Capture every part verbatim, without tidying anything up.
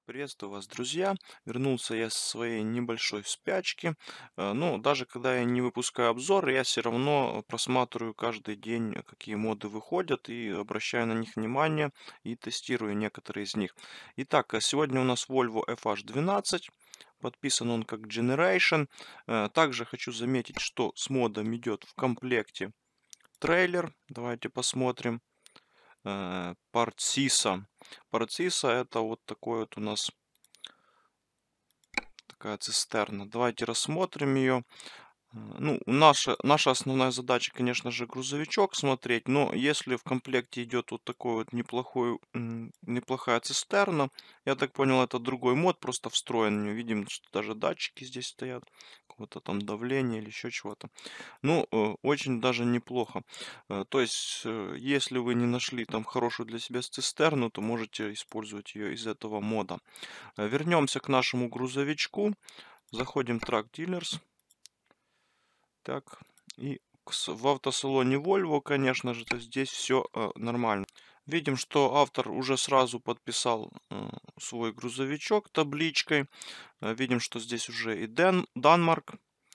Приветствую вас, друзья! Вернулся я с своей небольшой спячки. Э, Ну, даже когда я не выпускаю обзор, я все равно просматриваю каждый день, э, какие моды выходят, и обращаю на них внимание, и тестирую некоторые из них. Итак, э, сегодня у нас Volvo эф аш двенадцать. Подписан он как Generation. Э, Также хочу заметить, что с модом идет в комплекте трейлер. Давайте посмотрим. Э, Парциса. Парциса это вот такой вот у нас такая цистерна. Давайте рассмотрим ее. Ну, наша, наша основная задача, конечно же, грузовичок смотреть, но если в комплекте идет вот такой вот неплохой, м, неплохая цистерна, я так понял, это другой мод, просто встроен в неё. Видим, что даже датчики здесь стоят, какого-то там давления или еще чего-то. Ну, э, очень даже неплохо. Э, То есть, э, если вы не нашли там хорошую для себя цистерну, то можете использовать ее из этого мода. Э, Вернемся к нашему грузовичку. Заходим в Truck Dealers. Так, и к с- в автосалоне Volvo, конечно же, то здесь все нормально. Видим, что автор уже сразу подписал э, свой грузовичок табличкой. Э, Видим, что здесь уже и Ден, Данмарк.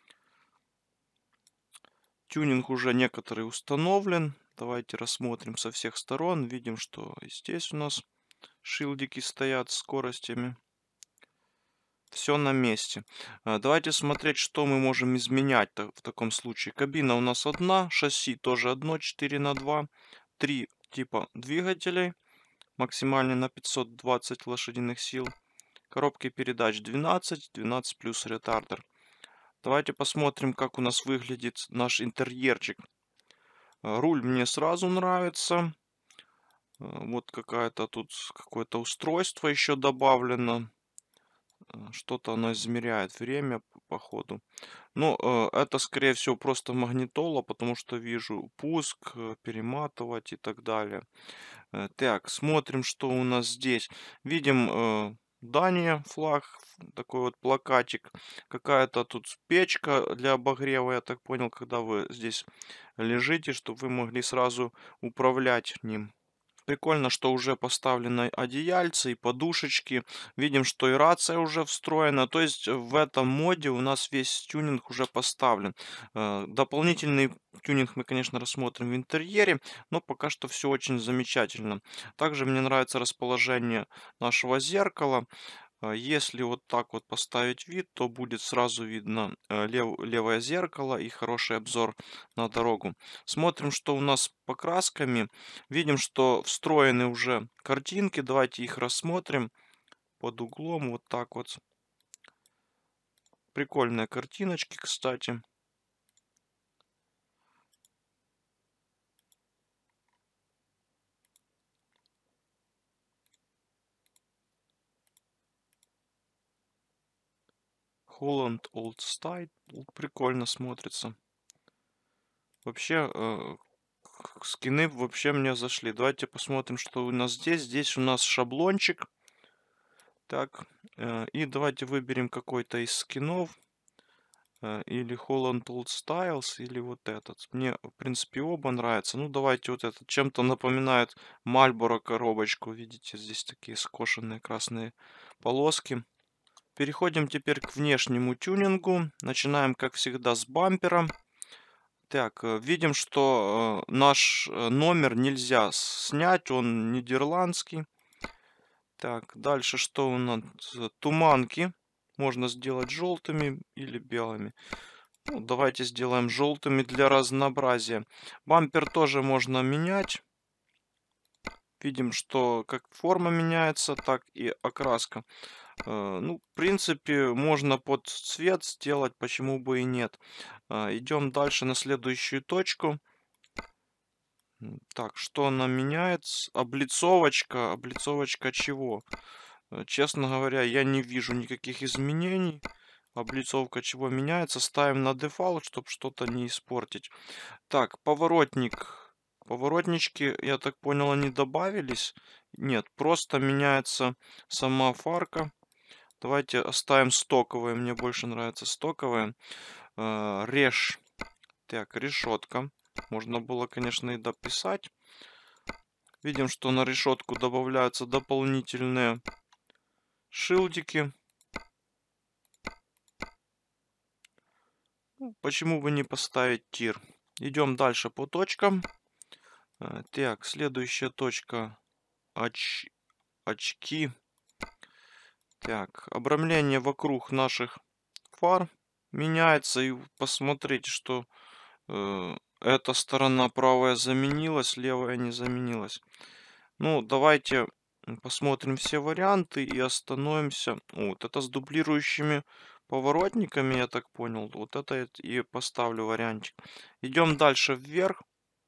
Тюнинг уже некоторый установлен. Давайте рассмотрим со всех сторон. Видим, что и здесь у нас шилдики стоят с скоростями. Все на месте. А, Давайте смотреть, что мы можем изменять та- в таком случае. Кабина у нас одна, шасси тоже одно, четыре на два, три типа двигателей, максимальный на пятьсот двадцать лошадиных сил. Коробки передач двенадцать, двенадцать плюс ретардер. Давайте посмотрим, как у нас выглядит наш интерьерчик. А, Руль мне сразу нравится. А, Вот какая-то тут какое-то устройство еще добавлено. А, Что-то оно измеряет время, п- походу. Ну, э, это, скорее всего, просто магнитола, потому что вижу пуск, э, перематывать и так далее. Э, Так, смотрим, что у нас здесь. Видим э, Дания, флаг, ф- такой вот плакатик. Какая-то тут печка для обогрева, я так понял, когда вы здесь лежите, чтобы вы могли сразу управлять ним. Прикольно, что уже поставлены одеяльцы и подушечки. Видим, что и рация уже встроена. То есть в этом моде у нас весь тюнинг уже поставлен. Э, Дополнительный тюнинг мы, конечно, рассмотрим в интерьере, но пока что все очень замечательно. Также мне нравится расположение нашего зеркала. А, Если вот так вот поставить вид, то будет сразу видно э, лев- левое зеркало и хороший обзор на дорогу. Смотрим, что у нас с покрасками. Видим, что встроены уже картинки. Давайте их рассмотрим под углом. Вот так вот. Прикольные картиночки, кстати. Holland Old Style. Прикольно смотрится. Вообще, э, к- скины вообще мне зашли. Давайте посмотрим, что у нас здесь. Здесь у нас шаблончик. Так, э, и давайте выберем какой-то из скинов. э, Или Holland Old Styles, или вот этот. Мне, в принципе, оба нравятся. Ну, давайте вот этот. Чем-то напоминает Marlboro коробочку. Видите, здесь такие скошенные красные полоски. Переходим теперь к внешнему тюнингу. Начинаем, как всегда, с бампера. Так, э, видим, что э, наш э, номер нельзя снять, он нидерландский. Так, дальше что у нас? Э, Туманки можно сделать желтыми или белыми. Ну, давайте сделаем желтыми для разнообразия. Бампер тоже можно менять. Видим, что как форма меняется, так и окраска. Э, Ну, в принципе, можно под цвет сделать, почему бы и нет. А, Идем дальше на следующую точку. М, Так, что она меняет? С- Облицовочка. Облицовочка чего? Э, Честно говоря, я не вижу никаких изменений. Облицовка чего меняется? Ставим на дефолт, чтобы что-то не испортить. Так, поворотник. Поворотнички, я так понял, они добавились. Нет, просто меняется сама фарка. Давайте оставим стоковые. Мне больше нравится стоковые. Э, Режь. Так, решетка. Можно было, конечно, и дописать. Видим, что на решетку добавляются дополнительные шилдики. Ну, почему бы не поставить тир? Идем дальше по точкам. Э, Так, следующая точка. Оч... Очки. Так, обрамление вокруг наших фар меняется. И посмотрите, что э, эта сторона правая заменилась, левая не заменилась. Ну, давайте посмотрим все варианты и остановимся. Вот это с дублирующими поворотниками, я так понял. Вот это я и поставлю вариантик. Идем дальше вверх.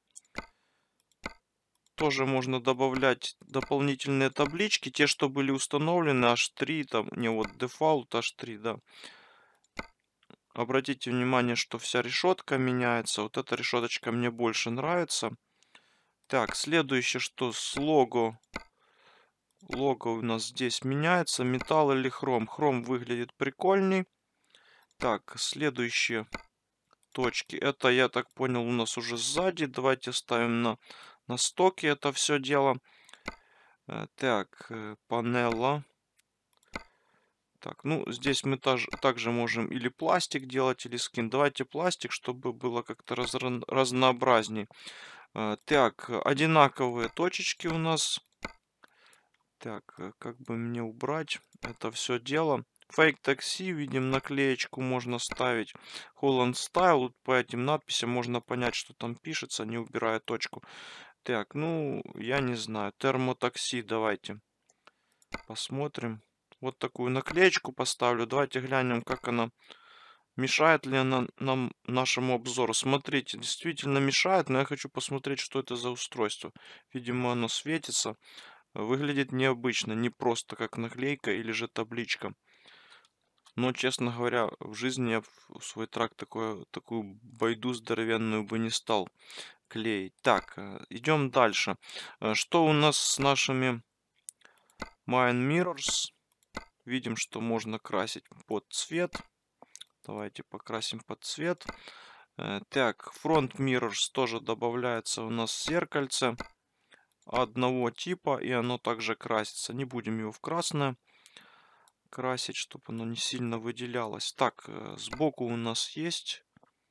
Тоже можно добавлять дополнительные таблички. Те, что были установлены, аш три, там, не, вот дефолт аш три, да. Обратите внимание, что вся решетка меняется. Вот эта решеточка мне больше нравится. Так, следующее, что с лого. Лого у нас здесь меняется. Металл или хром. Хром выглядит прикольней. Так, следующие точки. Это, я так понял, у нас уже сзади. Давайте ставим на, на стоке это все дело. Так, панела. Так, ну, здесь мы таж, также можем или пластик делать, или скин. Давайте пластик, чтобы было как-то раз, разнообразнее. Так, одинаковые точечки у нас. Так, как бы мне убрать это все дело? Fake такси, видим, наклеечку можно ставить. Holland Style, вот по этим надписям можно понять, что там пишется, не убирая точку. Так, ну, я не знаю. Термотакси, давайте посмотрим. Вот такую наклеечку поставлю. Давайте глянем, как она, мешает ли она нам, нашему обзору. Смотрите, действительно мешает, но я хочу посмотреть, что это за устройство. Видимо, оно светится. Выглядит необычно, не просто как наклейка или же табличка. Но, честно говоря, в жизни я в свой трак такое, такую байду здоровенную бы не стал клеить. Так, идем дальше. Что у нас с нашими Mine Mirrors? Видим, что можно красить под цвет. Давайте покрасим под цвет. Так, Front Mirrors тоже добавляется у нас зеркальце одного типа, и оно также красится. Не будем его в красное красить, чтобы оно не сильно выделялось. Так, сбоку у нас есть.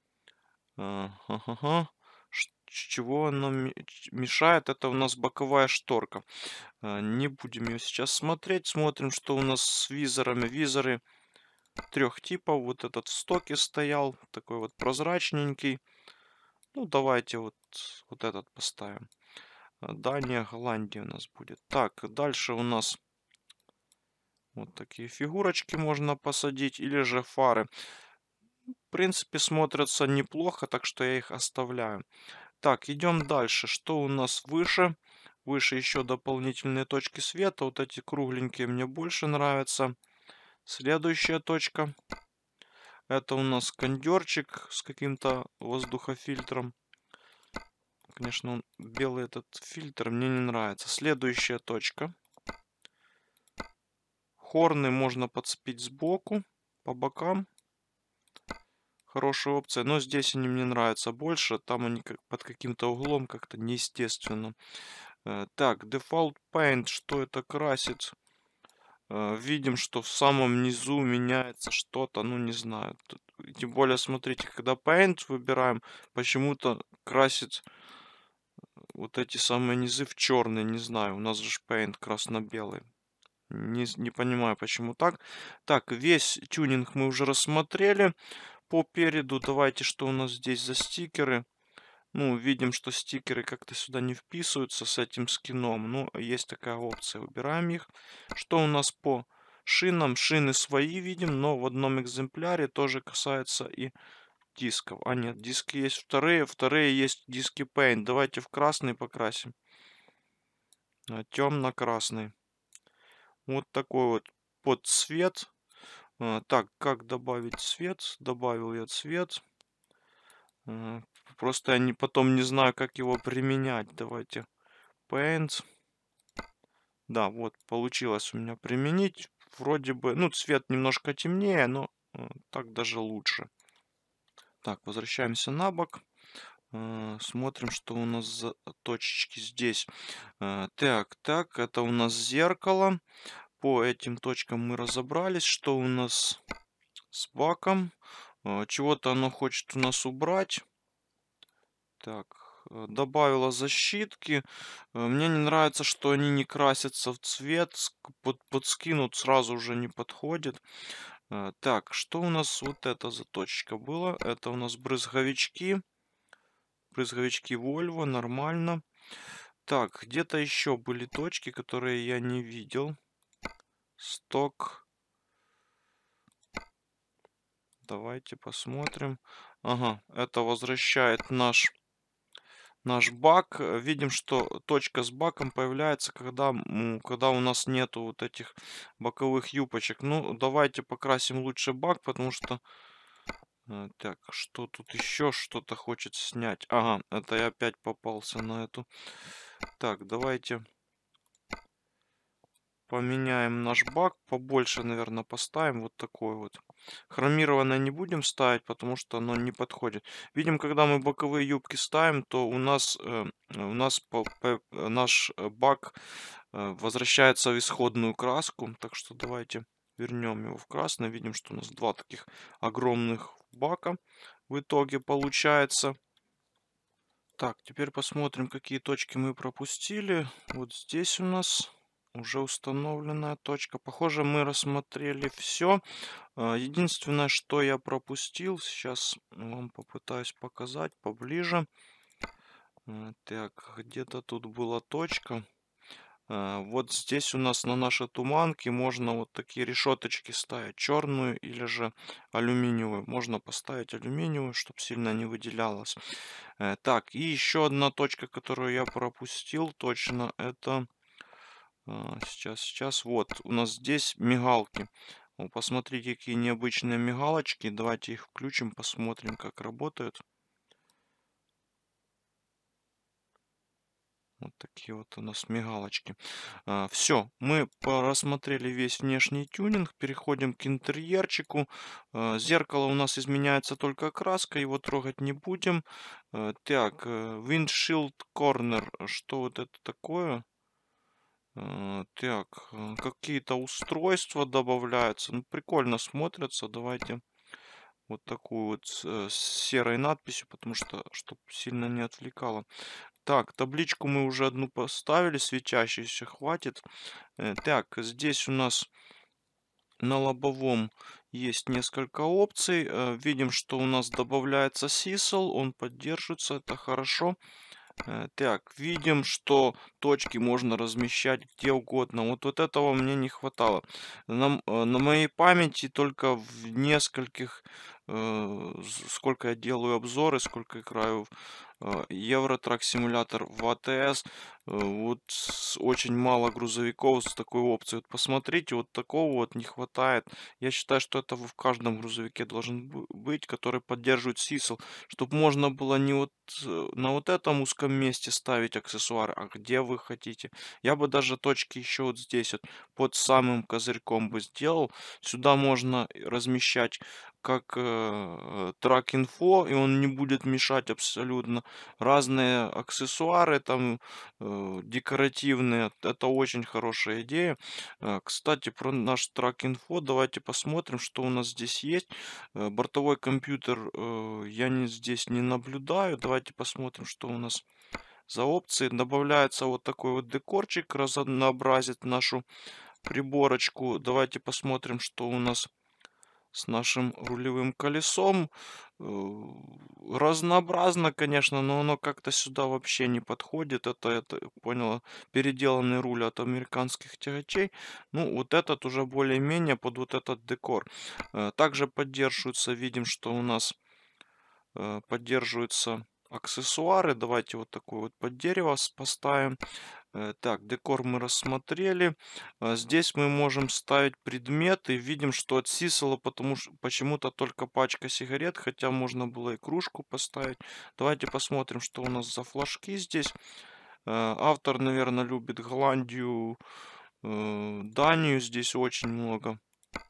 Ага. С чего оно мешает? Это у нас боковая шторка. Не будем ее сейчас смотреть. Смотрим, что у нас с визорами. Визоры трех типов. Вот этот в стоке стоял. Такой вот прозрачненький. Ну, давайте вот, вот этот поставим. Дания, Голландия у нас будет. Так, дальше у нас вот такие фигурочки можно посадить. Или же фары. В принципе, смотрятся неплохо, так что я их оставляю. Так, идем дальше. Что у нас выше? Выше еще дополнительные точки света. Вот эти кругленькие мне больше нравятся. Следующая точка. Это у нас кондерчик с каким-то воздухофильтром. Конечно, он, белый этот фильтр мне не нравится. Следующая точка. Хорны можно подцепить сбоку, по бокам. Хорошая опция, но здесь они мне нравятся больше. Там они как под каким-то углом как-то неестественно. Так, Default Paint, что это красит? Видим, что в самом низу меняется что-то, ну не знаю. Тем более, смотрите, когда Paint выбираем, почему-то красит вот эти самые низы в черный, не знаю. У нас же Paint красно-белый. Не, не понимаю, почему так. Так, весь тюнинг мы уже рассмотрели. По переду давайте, что у нас здесь за стикеры. Ну, видим, что стикеры как-то сюда не вписываются с этим скином. Ну, есть такая опция, выбираем их. Что у нас по шинам? Шины свои видим, но в одном экземпляре тоже касается и дисков. А нет, диски есть вторые, вторые есть диски Paint. Давайте в красный покрасим. Темно-красный. Вот такой вот под цвет. Так, как добавить цвет? Добавил я цвет. Просто я не, потом не знаю, как его применять. Давайте. Paint. Да, вот, получилось у меня применить. Вроде бы, ну, цвет немножко темнее, но э, так даже лучше. Так, возвращаемся на бок. Э, смотрим, что у нас за точечки здесь. Э, так, так, это у нас зеркало. По этим точкам мы разобрались, что у нас с баком. Э, Чего-то оно хочет у нас убрать. Так, э, добавила защитки. Э, Мне не нравится, что они не красятся в цвет. ск- Под, подскинут сразу уже не подходит. Э, Так, что у нас вот это за точка была? Это у нас брызговички. Брызговички Volvo, нормально. Так, где-то еще были точки, которые я не видел. Сток. Давайте посмотрим. Ага, это возвращает наш наш бак. Э, Видим, что точка с баком появляется, когда, м, когда у нас нету вот этих боковых юпочек. Ну, давайте покрасим лучше бак, потому что... э, Так, что тут еще что-то хочет снять? Ага, это я опять попался на эту. Так, давайте поменяем наш бак. Побольше, наверное, поставим. Вот такой вот. Хромированное не будем ставить, потому что оно не подходит. Видим, когда мы боковые юбки ставим, то у нас, э, у нас по- по- э, наш э, бак э, возвращается в исходную краску. Так что давайте вернем его в красный. Видим, что у нас два таких огромных бака в итоге получается. Так, теперь посмотрим, какие точки мы пропустили. Вот здесь у нас уже установленная точка. Похоже, мы рассмотрели все. Единственное, что я пропустил, сейчас вам попытаюсь показать поближе. Э, Так, где-то тут была точка. Э, Вот здесь у нас на нашей туманке можно вот такие решеточки ставить, черную или же алюминиевую. Можно поставить алюминиевую, чтобы сильно не выделялась. Э, Так, и еще одна точка, которую я пропустил точно, это... а, Сейчас, сейчас. Вот, у нас здесь мигалки. О, посмотрите, какие необычные мигалочки. Давайте их включим, посмотрим, как работают. Вот такие вот у нас мигалочки. Все, мы рассмотрели весь внешний тюнинг. Переходим к интерьерчику. А, Зеркало у нас изменяется только краска, его трогать не будем. А, Так, э, Windshield Corner. Что вот это такое? А, Так, э, какие-то устройства добавляются. Ну, прикольно смотрятся. Давайте вот такую вот с э, с серой надписью, потому что, чтобы сильно не отвлекало. Так, табличку мы уже одну поставили, светящуюся, хватит. Э, Так, здесь у нас на лобовом есть несколько опций. Э, Видим, что у нас добавляется сисел, он поддерживается, это хорошо. Э, Так, видим, что точки можно размещать где угодно. Вот, вот этого мне не хватало. На, м- э, на моей памяти только в нескольких, э, з- сколько я делаю обзоры, сколько играю в э, Евротрак симулятор в АТС, э, вот с- очень мало грузовиков с такой опцией. Вот посмотрите, вот такого вот не хватает. Я считаю, что это в каждом грузовике должен бу- быть, который поддерживает сисел, чтобы можно было не вот э, на вот этом узком месте ставить аксессуары, а где вы хотите. Я бы даже точки еще вот здесь вот под самым козырьком бы сделал. Сюда можно размещать как э, трак инфо, и он не будет мешать абсолютно. Разные аксессуары там э, декоративные. Это очень хорошая идея. Э, Кстати, про наш трак инфо давайте посмотрим, что у нас здесь есть. Э, Бортовой компьютер э, я не, здесь не наблюдаю. Давайте посмотрим, что у нас за опции. Добавляется вот такой вот декорчик, разнообразит нашу приборочку. Давайте посмотрим, что у нас с нашим рулевым колесом. Э, Разнообразно, конечно, но оно как-то сюда вообще не подходит. Это, это, понял, переделанный руль от американских тягачей. Ну, вот этот уже более-менее под вот этот декор. Э, Также поддерживаются, видим, что у нас э, поддерживаются аксессуары. Давайте вот такой вот под дерево с- поставим. Э, Так, декор мы рассмотрели. А, Здесь мы можем ставить предметы. Видим, что от сисела потому что почему-то только пачка сигарет, хотя можно было и кружку поставить. Давайте посмотрим, что у нас за флажки здесь. Э, Автор, наверное, любит Голландию, э, Данию. Здесь очень много.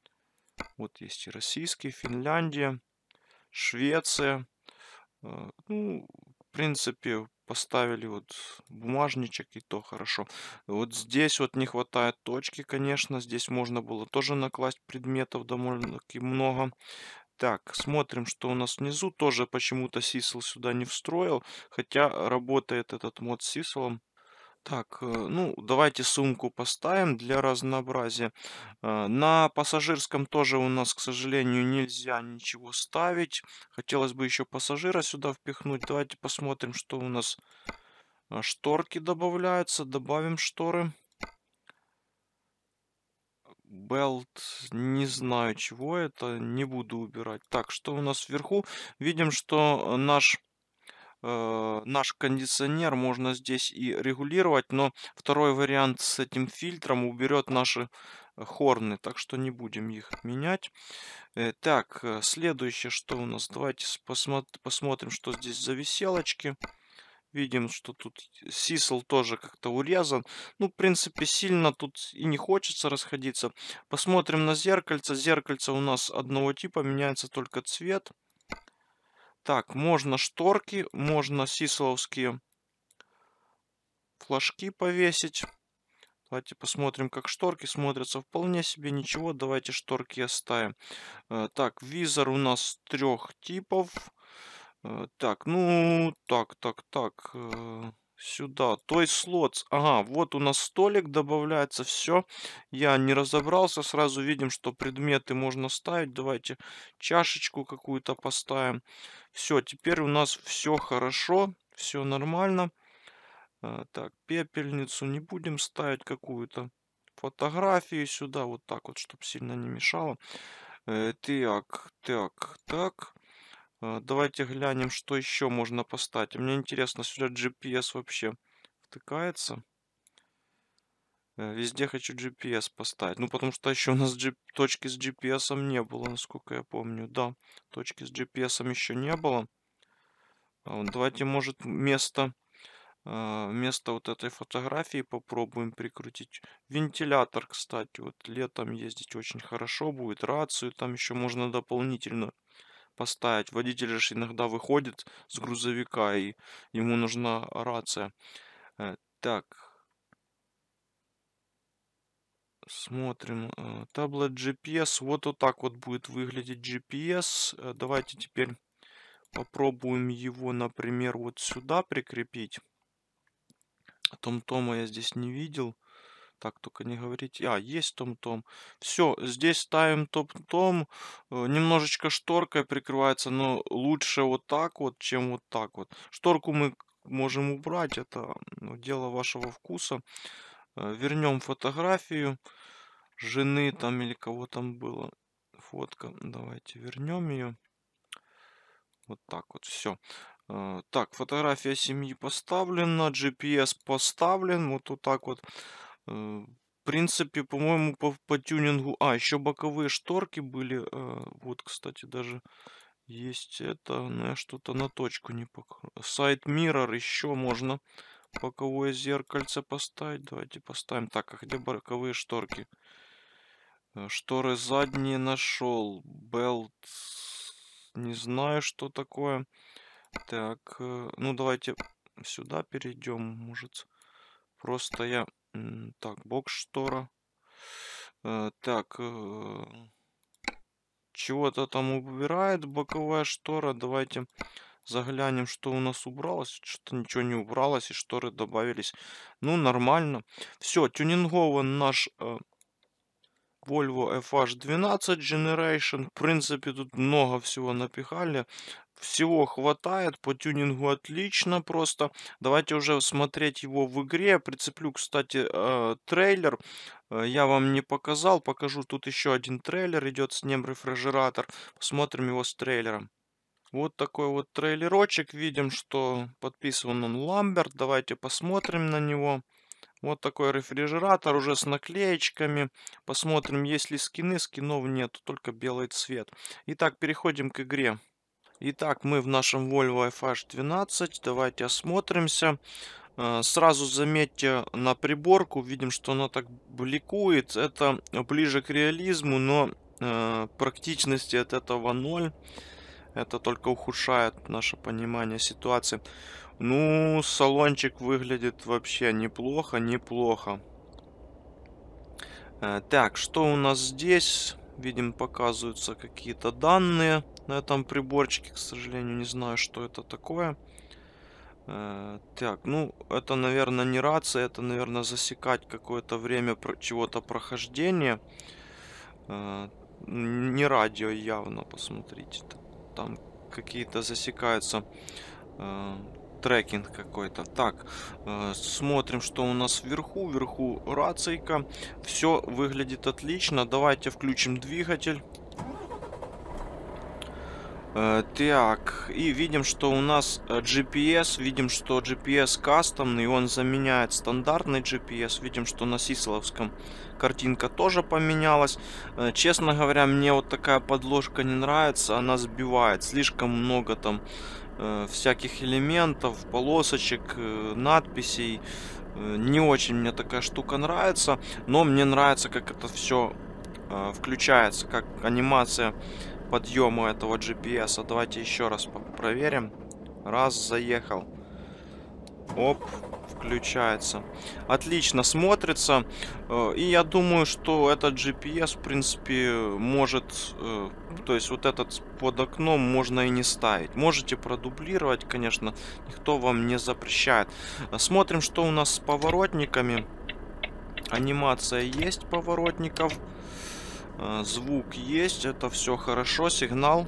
Вот есть и российский, Финляндия, Швеция. Э, Ну, в принципе, поставили вот бумажничек, и то хорошо. Вот здесь вот не хватает точки, конечно. Здесь можно было тоже накласть предметов довольно-таки много. Так, смотрим, что у нас внизу. Тоже почему-то Сисел сюда не встроил, хотя работает этот мод с Сиселом. Так, э, ну, давайте сумку поставим для разнообразия. Э, На пассажирском тоже у нас, к сожалению, нельзя ничего ставить. Хотелось бы еще пассажира сюда впихнуть. Давайте посмотрим, что у нас. А, Шторки добавляются. Добавим шторы. Белт, не знаю, чего это, не буду убирать. Так, что у нас вверху? Видим, что э, наш э, наш кондиционер можно здесь и регулировать, но второй вариант с этим фильтром уберет наши э, хорны, так что не будем их менять. Э, так, э, следующее, что у нас? Давайте с- посмо- посмотрим, что здесь за виселочки. Видим, что тут сисел тоже как-то урезан. Ну, в принципе, сильно тут и не хочется расходиться. Посмотрим на зеркальце. Зеркальце у нас одного типа, меняется только цвет. Так, можно шторки, можно сисловские флажки повесить. Давайте посмотрим, как шторки смотрятся. Вполне себе ничего. Давайте шторки оставим. Э, Так, визор у нас трех типов. Э, Так, ну, так, так, так. э, Сюда. Той слот. Ага, вот у нас столик добавляется. Все. Я не разобрался. Сразу видим, что предметы можно ставить. Давайте чашечку какую-то поставим. Все, теперь у нас все хорошо. Все нормально. А, Так, пепельницу не будем ставить какую-то. Фотографию сюда, вот так вот, чтобы сильно не мешало. Э, Так, так, так. А, Давайте глянем, что еще можно поставить. Мне интересно, сюда джи пи эс вообще втыкается. Э, Везде хочу джи пи эс поставить. Ну, потому что еще у нас G- точки с джи пи эс не было, насколько я помню. Да, точки с джи пи эс еще не было. А вот давайте, может, вместо, а, вместо вот этой фотографии попробуем прикрутить вентилятор, кстати. Вот летом ездить очень хорошо будет. Рацию там еще можно дополнительно поставить. Водитель же иногда выходит с грузовика, и ему нужна рация. Э, Так, смотрим. э, Таблет джи пи эс. Вот вот так вот будет выглядеть джи пи эс. Э, Давайте теперь попробуем его, например, вот сюда прикрепить. Том-тома я здесь не видел. Так, только не говорите. А, есть том-том. Все, здесь ставим том-том. Э, Немножечко шторкой прикрывается, но лучше вот так вот, чем вот так вот. Шторку мы можем убрать, это ну, дело вашего вкуса. Э, Вернем фотографию жены там или кого там было. Фотка. Давайте вернем ее. Вот так вот, все. Так, фотография семьи поставлена, джи пи эс поставлен, вот, вот так вот. Э, В принципе, по-моему, по, по тюнингу... А, еще боковые шторки были. э, Вот, кстати, даже есть это, но я что-то на точку не покажу. Сайт Mirror еще можно боковое зеркальце поставить. Давайте поставим. Так, а где боковые шторки? Э, Шторы задние нашел. Белт. Не знаю, что такое. Так, э, ну давайте сюда перейдем. Может, просто я... м, Так, бокс штора. Э, Так, э, чего-то там убирает боковая штора. Давайте заглянем, что у нас убралось. Что-то ничего не убралось, и шторы добавились. Ну, нормально. Все, тюнингован наш э, Volvo эф аш двенадцать Generation. В принципе, тут много всего напихали. Всего хватает. По тюнингу отлично просто. Давайте уже смотреть его в игре. Прицеплю, кстати, э, трейлер. Э, Я вам не показал. Покажу. Тут еще один трейлер идет с ним рефрижератор. Посмотрим его с трейлером. Вот такой вот трейлерочек. Видим, что подписан он Ламберт. Давайте посмотрим на него. Вот такой рефрижератор уже с наклеечками. Посмотрим, есть ли скины. Скинов нет, только белый цвет. Итак, переходим к игре. Итак, мы в нашем Volvo эф аш двенадцать. Давайте осмотримся. Э, Сразу заметьте на приборку. Видим, что она так бликует. Это ближе к реализму, но э, практичности от этого ноль. Это только ухудшает наше понимание ситуации. Ну, салончик выглядит вообще неплохо, неплохо. Э, так, что у нас здесь? Видим, показываются какие-то данные на этом приборчике. К сожалению, не знаю, что это такое. Э, так, ну, это, наверное, не рация. Это, наверное, засекать какое-то время чего-то прохождения. Э, не радио явно, посмотрите. Там какие-то засекаются... Э, трекинг какой-то. Так, э, смотрим, что у нас вверху. Вверху рацийка. Все выглядит отлично. Давайте включим двигатель. Э, так, и видим, что у нас джи пи эс. Видим, что джи пи эс кастомный. Он заменяет стандартный джи пи эс. Видим, что на сисловском картинка тоже поменялась. Э, честно говоря, мне вот такая подложка не нравится. Она сбивает. Слишком много там всяких элементов, полосочек, надписей. Не очень мне такая штука нравится, но мне нравится, как это все включается, как анимация подъема этого джи пи эс. Давайте еще раз проверим. Раз, заехал. Оп, включается. Отлично смотрится. И я думаю, что этот джи пи эс, в принципе, может... То есть вот этот под окном можно и не ставить. Можете продублировать, конечно. Никто вам не запрещает. Смотрим, что у нас с поворотниками. Анимация есть поворотников. Звук есть. Это все хорошо. Сигнал.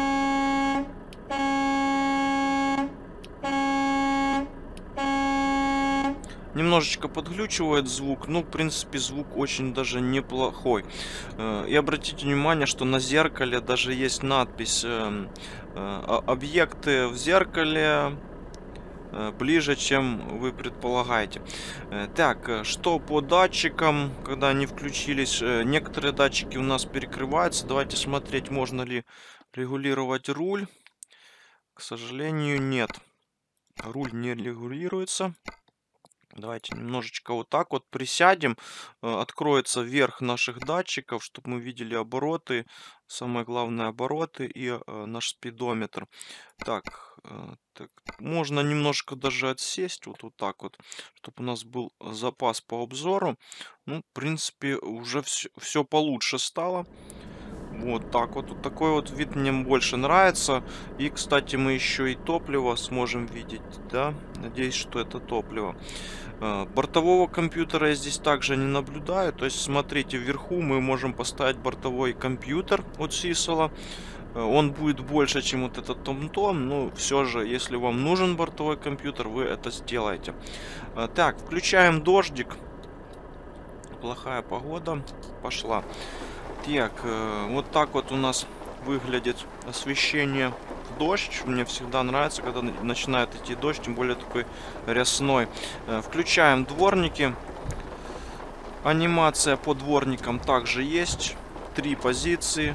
Немножечко подглючивает звук, ну, в принципе, звук очень даже неплохой. И обратите внимание, что на зеркале даже есть надпись «Объекты в зеркале ближе, чем вы предполагаете». Так, что по датчикам, когда они включились, некоторые датчики у нас перекрываются. Давайте смотреть, можно ли регулировать руль. К сожалению, нет. Руль не регулируется. Давайте немножечко вот так вот присядем. Откроется верх наших датчиков, чтобы мы видели обороты. Самое главное, обороты и наш спидометр. Так, так, можно немножко даже отсесть вот, вот так вот, чтобы у нас был запас по обзору. Ну, в принципе, уже все, все получше стало. Вот так вот. Вот такой вот вид мне больше нравится. И, кстати, мы еще и топливо сможем видеть, да? Надеюсь, что это топливо. Бортового компьютера я здесь также не наблюдаю. То есть, смотрите, вверху мы можем поставить бортовой компьютер от Sisal. Он будет больше, чем вот этот том-том. Но все же, если вам нужен бортовой компьютер, вы это сделаете. Так, включаем дождик. Плохая погода пошла. Так, вот так вот у нас выглядит освещение в дождь. Мне всегда нравится, когда начинает идти дождь, тем более такой рясной. Включаем дворники. Анимация по дворникам также есть. Три позиции.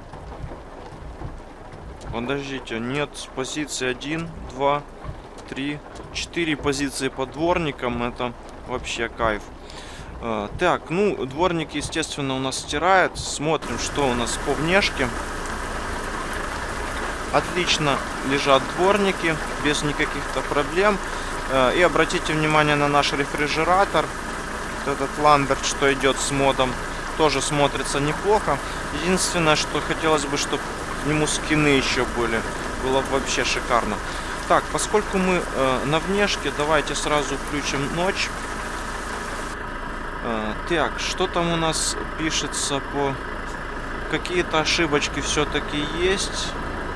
Подождите, нет, позиции один, два, три, четыре позиции по дворникам. Это вообще кайф. Так, ну, дворник, естественно, у нас стирает. Смотрим, что у нас по внешке. Отлично лежат дворники, без никаких-то проблем. И обратите внимание на наш рефрижератор. Вот этот Ламберт, что идет с модом, тоже смотрится неплохо. Единственное, что хотелось бы, чтобы к нему скины еще были. Было бы вообще шикарно. Так, поскольку мы э, на внешке, давайте сразу включим ночь. Так, что там у нас пишется по... Какие-то ошибочки все-таки есть.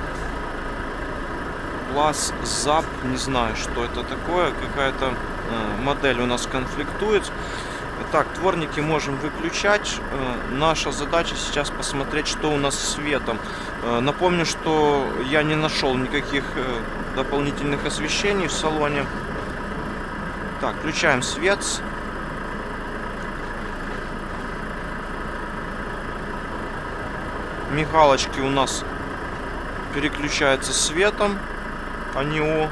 Plus зап, не знаю, что это такое. Какая-то э, модель у нас конфликтует. Так, дворники можем выключать. Э, наша задача сейчас посмотреть, что у нас с светом. Э, напомню, что я не нашел никаких э, дополнительных освещений в салоне. Так, включаем свет. Мигалочки у нас переключаются светом, а не о.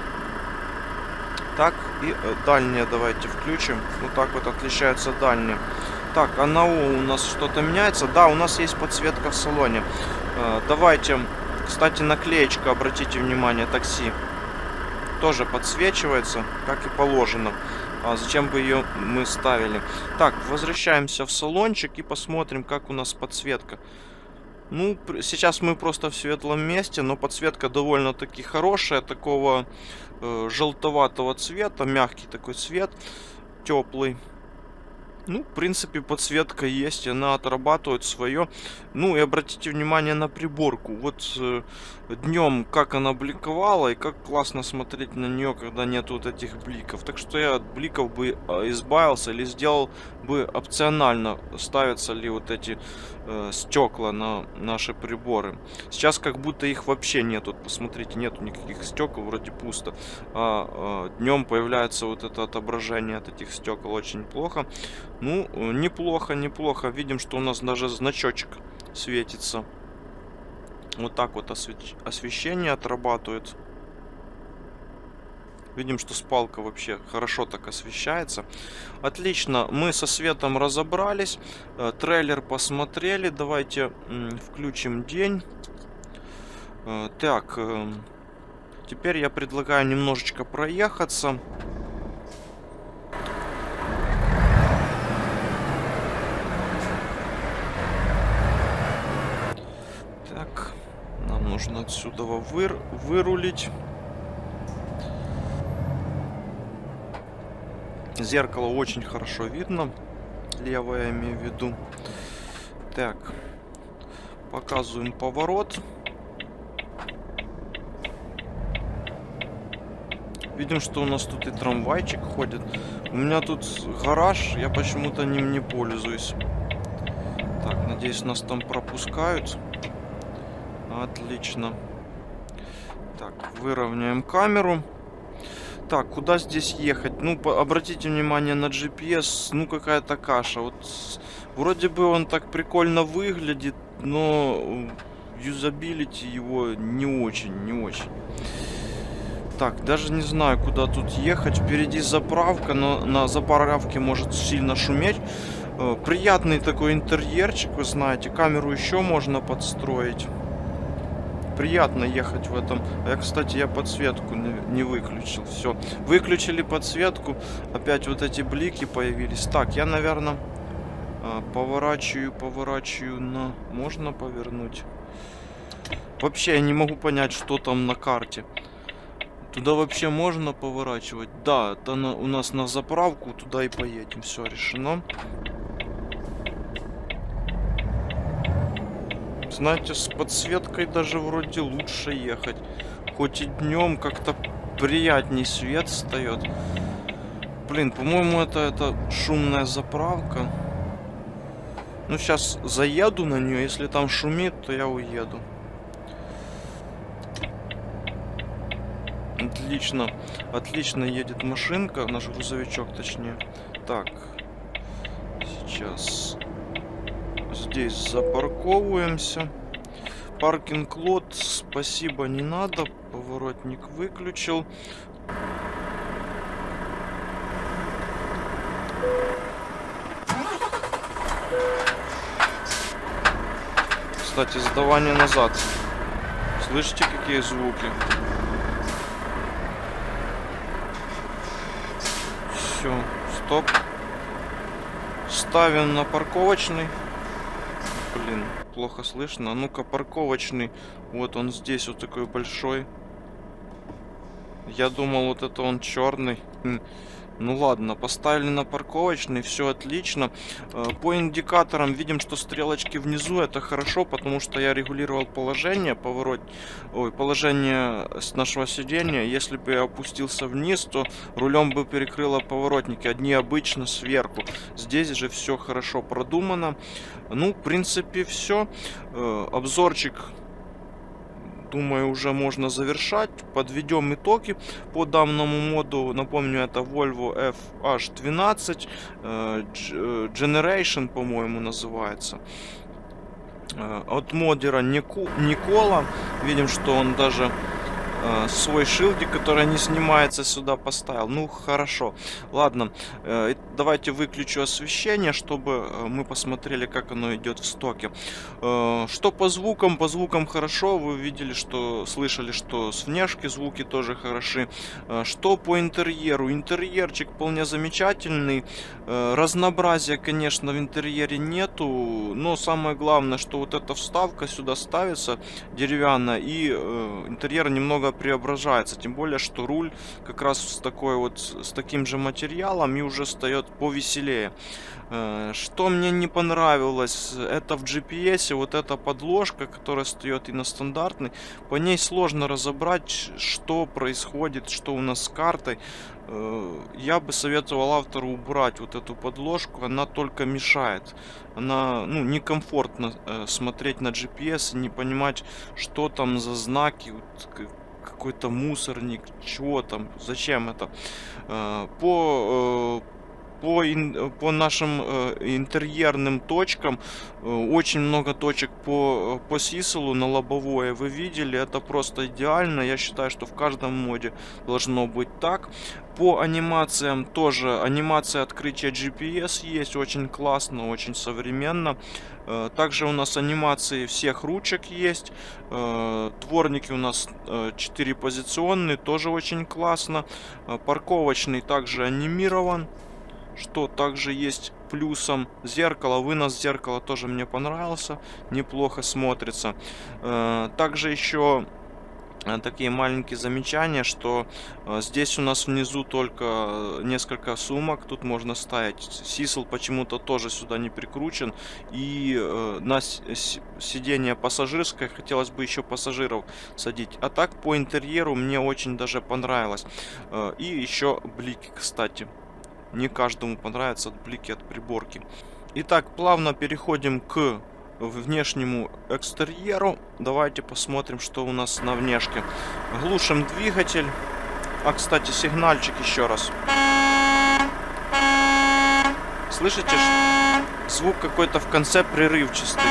Так, и дальние давайте включим. Вот так вот отличаются дальние. Так, а на о у нас что-то меняется? Да, у нас есть подсветка в салоне. Давайте, кстати, наклеечка, обратите внимание, такси. тоже подсвечивается, как и положено. А зачем бы ее мы ставили? Так, возвращаемся в салончик и посмотрим, как у нас подсветка. Ну, сейчас мы просто в светлом месте, но подсветка довольно-таки хорошая, такого э, желтоватого цвета, мягкий такой цвет, теплый. Ну, в принципе, подсветка есть, она отрабатывает свое. Ну, и обратите внимание на приборку. Вот э, днем как она бликовала, и как классно смотреть на нее, когда нет вот этих бликов. Так что я от бликов бы избавился или сделал бы опционально, ставятся ли вот эти э, стекла на наши приборы. Сейчас как будто их вообще нет. Вот посмотрите, нету никаких стекол, вроде пусто. А, а днем появляется вот это отображение от этих стекол, очень плохо. Ну, неплохо, неплохо. Видим, что у нас даже значочек светится. Вот так вот освещ... освещение отрабатывает. Видим, что спалка вообще хорошо так освещается. Отлично, мы со светом разобрались. Трейлер посмотрели. Давайте включим день. Так, теперь я предлагаю немножечко проехаться. Так, нам нужно отсюда выр... вырулить. Зеркало очень хорошо видно. Левое я имею в виду. Так, показываем поворот. Видим, что у нас тут и трамвайчик ходит. У меня тут гараж, я почему-то ним не пользуюсь. Так, надеюсь, нас там пропускают. Отлично. Так, выровняем камеру. Так, куда здесь ехать? Ну, обратите внимание на джи пи эс. Ну, какая-то каша. Вот вроде бы он так прикольно выглядит, но юзабилити его не очень, не очень. Так, даже не знаю, куда тут ехать. Впереди заправка, но на заправке может сильно шуметь. Приятный такой интерьерчик, вы знаете. Камеру еще можно подстроить. Приятно ехать в этом. А я, кстати, я подсветку не выключил. Все. Выключили подсветку. Опять вот эти блики появились. Так, я, наверное, поворачиваю, поворачиваю на... Можно повернуть? Вообще, я не могу понять, что там на карте. Туда вообще можно поворачивать? Да, это на, у нас на заправку. Туда и поедем. Все, решено. Знаете, с подсветкой даже вроде лучше ехать. Хоть и днем как-то приятней свет встает. Блин, по-моему, это, это шумная заправка. Ну, сейчас заеду на нее. Если там шумит, то я уеду. Отлично. Отлично едет машинка. Наш грузовичок, точнее. Так. Сейчас... Здесь запарковываемся. Паркинг-лот, спасибо, не надо. Поворотник выключил. Кстати, сдавание назад. Слышите, какие звуки? Все, стоп. Ставим на парковочный. Блин, плохо слышно. А ну-ка, парковочный. Вот он здесь, вот такой большой. Я думал, вот это он черный. Ну ладно, поставили на парковочный, все отлично. По индикаторам видим, что стрелочки внизу, это хорошо, потому что я регулировал положение, поворот, ой, положение с нашего сидения. Если бы я опустился вниз, то рулем бы перекрыло поворотники, одни обычно сверху. Здесь же все хорошо продумано. Ну, в принципе, все. Обзорчик, думаю, уже можно завершать. Подведем итоги по данному моду. Напомню, это Volvo эф аш двенадцать Generation, по-моему, называется. От модера Никола. Видим, что он даже свой шилдик, который не снимается, сюда поставил. Ну, хорошо. Ладно. давайте выключу освещение, чтобы мы посмотрели, как оно идет в стоке. Что по звукам? По звукам хорошо. Вы видели, что слышали, что с внешки звуки тоже хороши. Что по интерьеру? Интерьерчик вполне замечательный. Разнообразия, конечно, в интерьере нету, но самое главное, что вот эта вставка сюда ставится деревянная, и интерьер немного преображается. Тем более, что руль как раз с такой вот, с таким же материалом и уже встает повеселее. Что мне не понравилось, это в джи пи эс вот эта подложка, которая стоит и на стандартной. По ней сложно разобрать, что происходит, что у нас с картой. Я бы советовал автору убрать вот эту подложку, она только мешает. Она, ну, некомфортно смотреть на джи пи эс и не понимать, что там за знаки, какой-то мусорник, чего там, зачем это. По... По, ин, по нашим э, интерьерным точкам, э, очень много точек по, по сиселу на лобовое вы видели, это просто идеально. Я считаю, что в каждом моде должно быть так. По анимациям тоже, анимация открытия джи пи эс есть, очень классно, очень современно. Э, также у нас анимации всех ручек есть, э, дворники у нас э, четыре позиционные, тоже очень классно. Э, парковочный также анимирован, что также есть плюсом. Зеркало, вынос зеркала тоже мне понравился, неплохо смотрится. Также еще такие маленькие замечания, что здесь у нас внизу только несколько сумок, тут можно ставить. Сисел почему-то тоже сюда не прикручен, и на сиденье пассажирское хотелось бы еще пассажиров садить. А так по интерьеру мне очень даже понравилось. И еще блики, кстати. Не каждому понравятся блики от приборки. Итак, плавно переходим к внешнему экстерьеру. Давайте посмотрим, что у нас на внешке. Глушим двигатель. А, кстати, сигнальчик еще раз. Слышите? Звук какой-то в конце прерывчатый.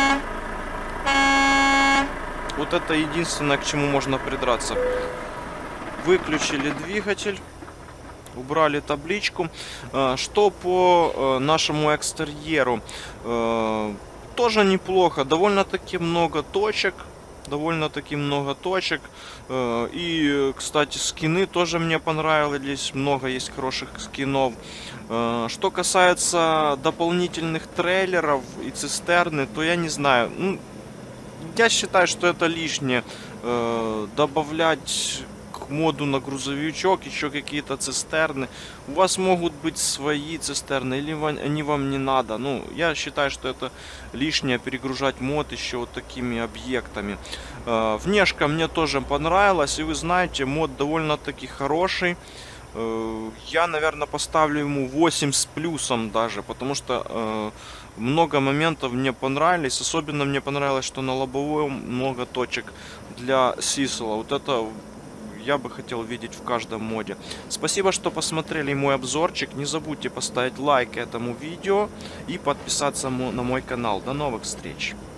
Вот это единственное, к чему можно придраться. Выключили двигатель. Убрали табличку. Что по нашему экстерьеру? Тоже неплохо. Довольно-таки много точек. Довольно-таки много точек. И, кстати, скины тоже мне понравились. Много есть хороших скинов. Что касается дополнительных трейлеров и цистерны, то я не знаю. Ну, я считаю, что это лишнее. Добавлять моду на грузовичок еще какие-то цистерны. У вас могут быть свои цистерны, или они вам не надо. Ну, я считаю, что это лишнее перегружать мод еще вот такими объектами. Э, внешка мне тоже понравилась, и вы знаете, мод довольно-таки хороший. Э, я, наверное, поставлю ему восемь с плюсом даже, потому что э, много моментов мне понравились. Особенно мне понравилось, что на лобовом много точек для сисела. Вот это я бы хотел видеть в каждом моде. Спасибо, что посмотрели мой обзорчик. Не забудьте поставить лайк этому видео и подписаться на мой канал. До новых встреч!